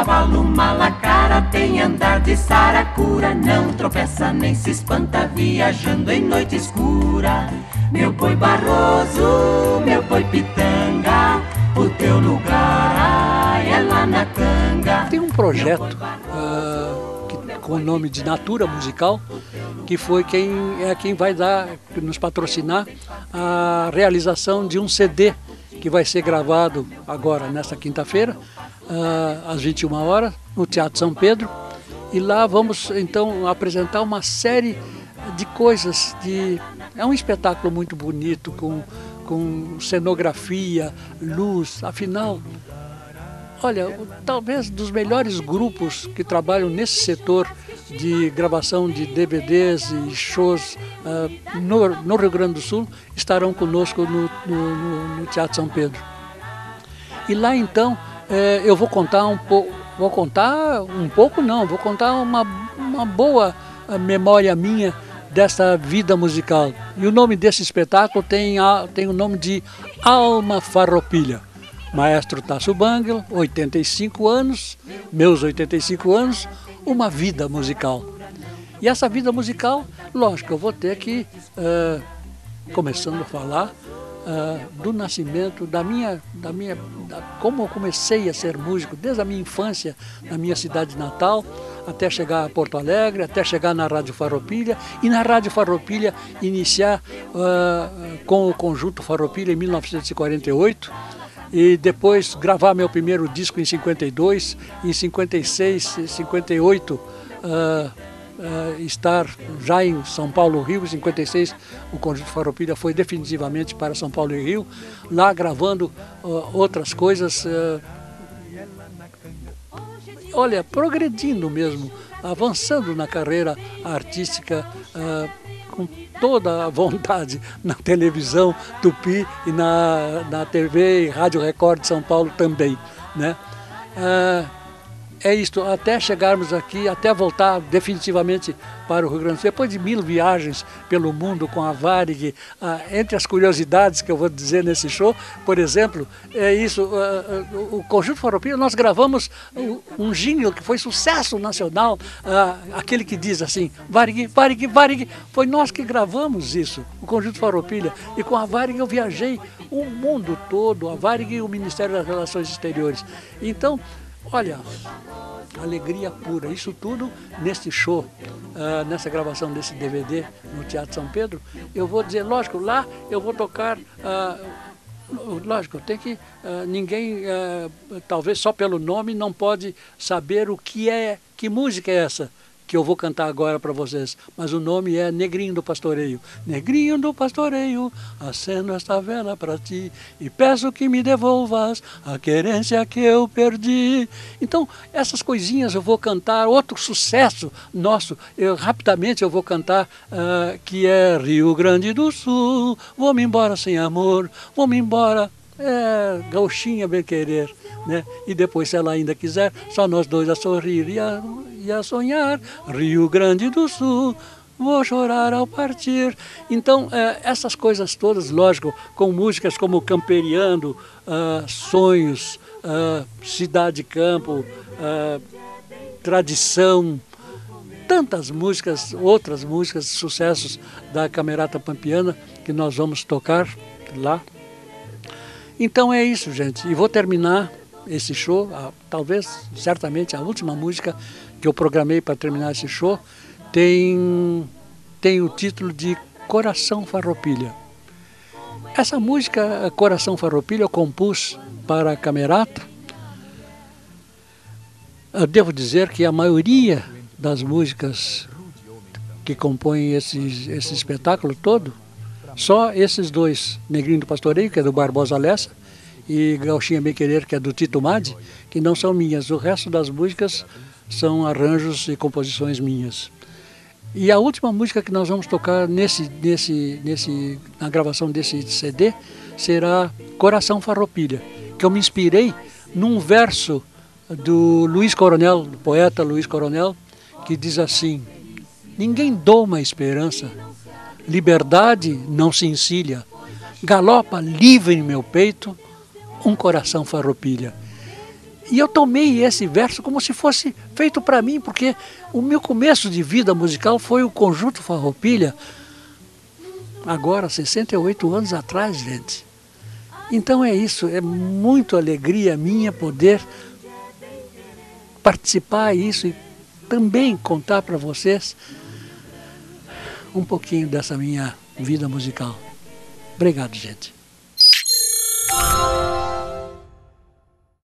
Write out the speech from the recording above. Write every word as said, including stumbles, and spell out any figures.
cavalo malacara, tem andar de saracura, não tropeça nem se espanta viajando em noite escura. Meu boi Barroso, meu boi Pitanga, o teu lugar ai, é lá na canga. Tem um projeto uh, que, com o nome de Natura Musical, que foi quem é quem vai dar, nos patrocinar a realização de um C D que vai ser gravado agora nesta quinta-feira, uh, às vinte e uma horas, no Teatro São Pedro. E lá vamos então apresentar uma série de coisas. De... É um espetáculo muito bonito, com, com cenografia, luz, afinal... Olha, talvez dos melhores grupos que trabalham nesse setor de gravação de D V Ds e shows uh, no, no Rio Grande do Sul estarão conosco no, no, no, no Teatro São Pedro. E lá então eh, eu vou contar um pouco, vou contar um pouco não, vou contar uma, uma boa memória minha dessa vida musical. E o nome desse espetáculo tem, a, tem o nome de Alma Farroupilha. Maestro Tasso Bangel, oitenta e cinco anos, meus oitenta e cinco anos, uma vida musical. E essa vida musical, lógico, eu vou ter que, uh, começando a falar uh, do nascimento, da minha, da minha, da, como eu comecei a ser músico, desde a minha infância, na minha cidade natal, até chegar a Porto Alegre, até chegar na Rádio Farroupilha, e na Rádio Farroupilha iniciar uh, com o Conjunto Farroupilha em mil novecentos e quarenta e oito, e depois gravar meu primeiro disco em cinquenta e dois, em cinquenta e seis, cinquenta e oito uh, uh, estar já em São Paulo, Rio. Em cinquenta e seis o Conjunto Farroupilha foi definitivamente para São Paulo e Rio, lá gravando uh, outras coisas, uh, olha, progredindo mesmo, avançando na carreira artística, uh, com toda a vontade, na televisão Tupi e na, na T V e Rádio Record de São Paulo também, né? Ah, é isto, até chegarmos aqui, até voltar definitivamente para o Rio Grande do Sul, depois de mil viagens pelo mundo com a Varig. Ah, entre as curiosidades que eu vou dizer nesse show, por exemplo, é isso, ah, o Conjunto Farroupilha, nós gravamos um jingle que foi sucesso nacional, ah, aquele que diz assim, Varig, Varig, Varig, foi nós que gravamos isso, o Conjunto Farroupilha, e com a Varig eu viajei o mundo todo, a Varig e o Ministério das Relações Exteriores. Então, olha, alegria pura, isso tudo nesse show, uh, nessa gravação desse D V D no Teatro São Pedro. Eu vou dizer, lógico, lá eu vou tocar, uh, lógico, tem que, uh, ninguém, uh, talvez só pelo nome, não pode saber o que é, que música é essa que eu vou cantar agora para vocês, mas o nome é Negrinho do Pastoreio. Negrinho do Pastoreio, acendo esta vela para ti e peço que me devolvas a querência que eu perdi. Então, essas coisinhas eu vou cantar. Outro sucesso nosso, eu, rapidamente eu vou cantar, uh, que é Rio Grande do Sul, vou-me embora sem amor, vou-me embora, é, gauchinha bem querer, né? E depois, se ela ainda quiser, só nós dois a sorrir e a... e a sonhar, Rio Grande do Sul, vou chorar ao partir. Então, é, essas coisas todas, lógico, com músicas como Camperiando, uh, Sonhos, uh, Cidade Campo, uh, Tradição, tantas músicas, outras músicas, sucessos da Camerata Pampiana, que nós vamos tocar lá. Então é isso, gente. E vou terminar esse show, a, talvez, certamente, a última música que eu programei para terminar esse show, tem, tem o título de Coração Farroupilha. Essa música, Coração Farroupilha, eu compus para a Camerata. Eu devo dizer que a maioria das músicas que compõem esse, esse espetáculo todo, só esses dois, Negrinho do Pastoreio, que é do Barbosa Lessa, e Gauchinha Bem Querer, que é do Tito Madi, que não são minhas. O resto das músicas são arranjos e composições minhas. E a última música que nós vamos tocar nesse, nesse, nesse, na gravação desse C D será Coração Farroupilha, que eu me inspirei num verso do Luiz Coronel, do poeta Luiz Coronel, que diz assim: ninguém doma a esperança, liberdade não se encilha, galopa livre em meu peito um coração farroupilha. E eu tomei esse verso como se fosse feito para mim, porque o meu começo de vida musical foi o Conjunto Farroupilha, agora sessenta e oito anos atrás, gente. Então é isso, é muito alegria minha poder participar disso e também contar para vocês um pouquinho dessa minha vida musical. Obrigado, gente.